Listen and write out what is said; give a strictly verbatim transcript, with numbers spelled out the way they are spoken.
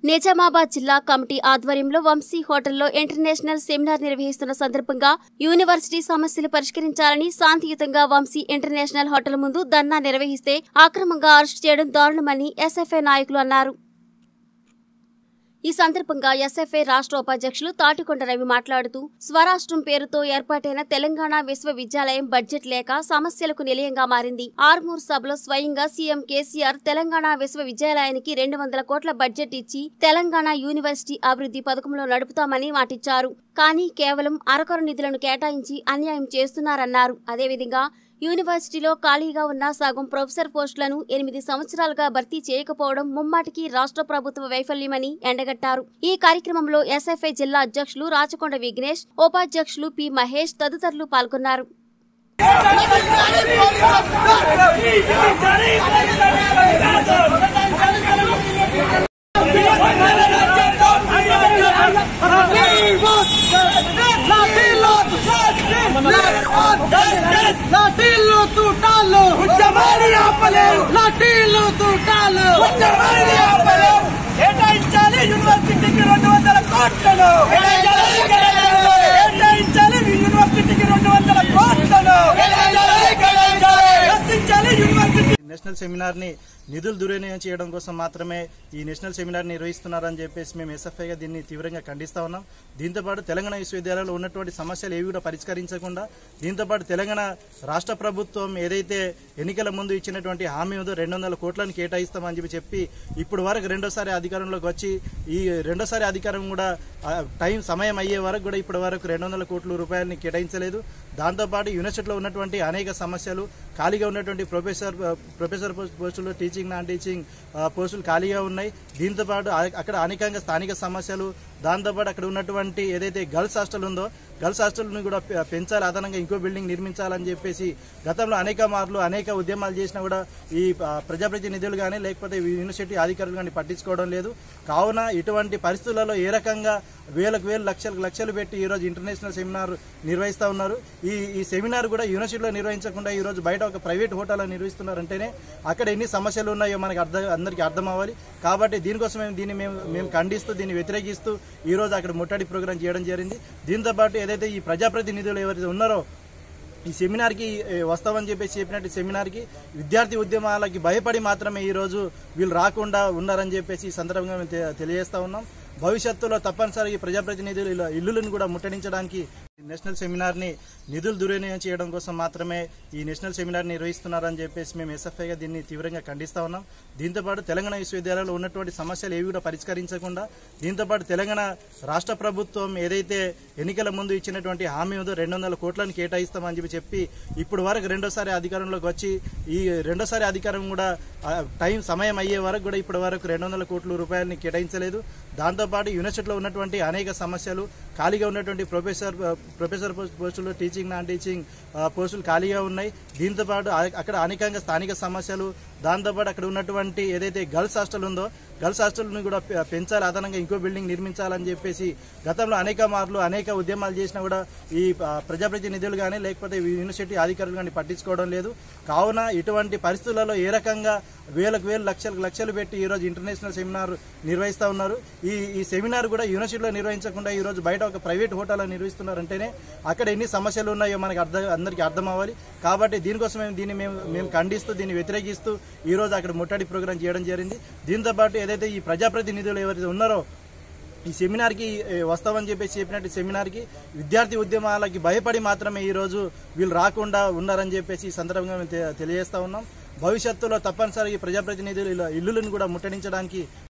నిజామాబాద్ జిల్లా కమిటీ ఆధ్వర్యంలో వంశీ హోటల్లో ఇంటర్నేషనల్ సెమినార్ నిర్వహిస్తున్న సందర్భంగా యూనివర్సిటీ సమస్యలు పరిష్కరించాలని శాంతియుతంగా వంశీ ఇంటర్నేషనల్ హోటల్ ముందు ధర్నా నిర్వహిస్తే అక్రమంగా అరెస్టు చేయడం దారుణమని ఎస్ఎఫ్ఐ నాయకులు అన్నారు. ఈ సందర్భంగా ఎస్ఎఫ్ఐ రాష్ట్ర ఉపాధ్యక్షులు తాటికొండ రవి మాట్లాడుతూ స్వరాష్ట్రం పేరుతో ఏర్పాటైన తెలంగాణ విశ్వవిద్యాలయం బడ్జెట్ లేక సమస్యలకు నిలయంగా మారింది. ఆర్మూర్ సభలో స్వయంగా సీఎం కేసీఆర్ తెలంగాణ విశ్వవిద్యాలయానికి రెండు వందల కోట్ల బడ్జెట్ ఇచ్చి తెలంగాణ యూనివర్సిటీ అభివృద్ధి పథకంలో నడుపుతామని మాటిచ్చారు. కానీ కేవలం అరకొర నిధులను కేటాయించి అన్యాయం చేస్తున్నారన్నారు. అదేవిధంగా యూనివర్సిటీలో ఖాళీగా ఉన్న సగం ప్రొఫెసర్ పోస్టులను ఎనిమిది సంవత్సరాలుగా భర్తీ చేయకపోవడం ముమ్మాటికి రాష్ట్ర ప్రభుత్వ వైఫల్యమని ఎండగట్టారు. ఈ కార్యక్రమంలో ఎస్ఎఫ్ఐ జిల్లా అధ్యక్షులు రాచకొండ విఘ్నేష్, ఉపాధ్యక్షులు పి మహేష్ తదితరులు పాల్గొన్నారు. లాఠీలు తూటాలు ఉద్యమాన్ని ఆపలేవు, లాఠీలు తూటాలు ఉద్యమాన్ని ఆపలేవు. కేటాయించాలి యూనివర్సిటీకి రెండు వందల కోట్లను, కేటాయించాలి యూనివర్సిటీకి రెండు వందల కోట్లను, రక్షించాలి యూనివర్సిటీ. నేషనల్ సెమినార్ ని నిధులు దుర్వినియోగం చేయడం కోసం మాత్రమే ఈ నేషనల్ సెమినార్ నిర్వహిస్తున్నారని చెప్పేసి మేము ఎస్ఎఫ్ఐగా దీన్ని తీవ్రంగా ఖండిస్తా ఉన్నాం. దీంతోపాటు తెలంగాణ విశ్వవిద్యాలయంలో ఉన్నటువంటి సమస్యలు ఏవి కూడా పరిష్కరించకుండా దీంతోపాటు తెలంగాణ రాష్ట్ర ప్రభుత్వం ఏదైతే ఎన్నికల ముందు ఇచ్చినటువంటి హామీ ఉందో రెండు వందల కోట్లను కేటాయిస్తామని చెప్పి చెప్పి ఇప్పుడు వరకు రెండోసారి అధికారంలోకి వచ్చి ఈ రెండోసారి అధికారం కూడా టైం సమయం అయ్యే వరకు కూడా ఇప్పటి వరకు రెండు వందల కోట్ల రూపాయలని కేటాయించలేదు. దాంతోపాటు యూనివర్సిటీలో ఉన్నటువంటి అనేక సమస్యలు, ఖాళీగా ఉన్నటువంటి ప్రొఫెసర్ ప్రొఫెసర్ పోస్టులు, టీచింగ్ నాన్ టీచింగ్ పోస్టులు ఖాళీగా ఉన్నాయి. దీంతోపాటు అక్కడ అనేకంగా స్థానిక సమస్యలు, దాంతోపాటు అక్కడ ఉన్నటువంటి ఏదైతే గర్ల్స్ హాస్టల్ ఉందో గర్ల్స్ హాస్టల్ని కూడా పెంచాలి, అదనంగా ఇంకో బిల్డింగ్ నిర్మించాలని చెప్పేసి గతంలో అనేక మార్లు అనేక ఉద్యమాలు చేసినా కూడా ఈ ప్రజాప్రతినిధులు కానీ లేకపోతే యూనివర్సిటీ అధికారులు కానీ పట్టించుకోవడం లేదు. కావున ఇటువంటి పరిస్థితులలో ఏ రకంగా వేలకు వేలు లక్షలకు లక్షలు పెట్టి ఈరోజు ఇంటర్నేషనల్ సెమినార్ నిర్వహిస్తూ ఉన్నారు. ఈ ఈ సెమినార్ కూడా యూనివర్సిటీలో నిర్వహించకుండా ఈరోజు బయట ఒక ప్రైవేట్ హోటల్లో నిర్వహిస్తున్నారంటేనే అక్కడ ఎన్ని సమస్యలు ఉన్నాయో మనకు అర్థం అందరికీ అర్థం అవ్వాలి. కాబట్టి దీనికోసం మేము దీన్ని మేము మేము ఖండిస్తూ దీన్ని వ్యతిరేకిస్తూ ఈరోజు అక్కడ ముట్టడి ప్రోగ్రాం చేయడం జరిగింది. దీంతోపాటు ఏదైతే ఈ ప్రజాప్రతినిధులు ఎవరైతే ఉన్నారో ఈ సెమినార్కి వస్తామని చెప్పేసి చెప్పినట్టు సెమినార్కి విద్యార్థి ఉద్యమాలకి భయపడి మాత్రమే ఈరోజు వీళ్ళు రాకుండా ఉన్నారని చెప్పేసి ఈ సందర్భంగా మేము తెలియజేస్తా ఉన్నాం. భవిష్యత్తులో తప్పనిసరిగా ప్రజాప్రతినిధులు ఇల్లులను కూడా ముట్టడించడానికి నేషనల్ సెమినార్ ని నిధులు దుర్వినియోగం చేయడం కోసం మాత్రమే ఈ నేషనల్ సెమినార్ నిర్వహిస్తున్నారని చెప్పేసి మేము ఎస్ఎఫ్ఐగా దీన్ని తీవ్రంగా ఖండిస్తా ఉన్నాం. దీంతోపాటు తెలంగాణ విశ్వవిద్యాలయంలో ఉన్నటువంటి సమస్యలు ఏవి కూడా పరిష్కరించకుండా దీంతోపాటు తెలంగాణ రాష్ట్ర ప్రభుత్వం ఏదైతే ఎన్నికల ముందు ఇచ్చినటువంటి హామీ ఉందో రెండు వందల కోట్లను కేటాయిస్తామని చెప్పి చెప్పి ఇప్పుడు వరకు రెండోసారి అధికారంలోకి వచ్చి ఈ రెండోసారి అధికారం కూడా టైం సమయం అయ్యే వరకు కూడా ఇప్పటి వరకు రెండు వందల కోట్ల రూపాయలని కేటాయించలేదు. దాంతోపాటు యూనివర్సిటీలో ఉన్నటువంటి అనేక సమస్యలు, ఖాళీగా ఉన్నటువంటి ప్రొఫెసర్ ప్రొఫెసర్ పోస్టులు, టీచింగ్ నాన్ టీచింగ్ పోస్టులు ఖాళీగా ఉన్నాయి. దీంతోపాటు అక్కడ అనేకంగా స్థానిక సమస్యలు, దాంతోపాటు అక్కడ ఉన్నటువంటి ఏదైతే గర్ల్స్ హాస్టల్ ఉందో గర్ల్స్ హాస్టల్ని కూడా పెంచాలి, అదనంగా ఇంకో బిల్డింగ్ నిర్మించాలని చెప్పేసి గతంలో అనేక మార్లు అనేక ఉద్యమాలు చేసినా కూడా ఈ ప్రజాప్రతినిధులు కానీ లేకపోతే యూనివర్సిటీ అధికారులు కానీ పట్టించుకోవడం లేదు. కావున ఇటువంటి పరిస్థితులలో ఏ రకంగా వేలకు వేలు లక్షలకు లక్షలు పెట్టి ఈరోజు ఇంటర్నేషనల్ సెమినార్ నిర్వహిస్తూ ఉన్నారు. ఈ ఈ సెమినార్ కూడా యూనివర్సిటీలో నిర్వహించకుండా ఈరోజు బయట ఒక ప్రైవేట్ హోటల్లో నిర్వహిస్తున్నారంటేనే అక్కడ ఎన్ని సమస్యలు ఉన్నాయో మనకు అర్థం అందరికీ అర్థం అవ్వాలి. కాబట్టి దీనికోసం మేము దీన్ని మేము మేము ఖండిస్తూ దీన్ని వ్యతిరేకిస్తూ ఈరోజు అక్కడ ముట్టడి ప్రోగ్రాం చేయడం జరిగింది. దీంతోపాటు ఏదైతే ఈ ప్రజాప్రతినిధులు ఎవరైతే ఉన్నారో ఈ సెమినార్కి వస్తామని చెప్పేసి చెప్పినట్టు సెమినార్కి విద్యార్థి ఉద్యమాలకి భయపడి మాత్రమే ఈరోజు వీళ్ళు రాకుండా ఉన్నారని చెప్పేసి ఈ సందర్భంగా మేము తెలియజేస్తా ఉన్నాం. భవిష్యత్తులో తప్పనిసరిగా ప్రజాప్రతినిధులు ఇల్లులను కూడా ముట్టడించడానికి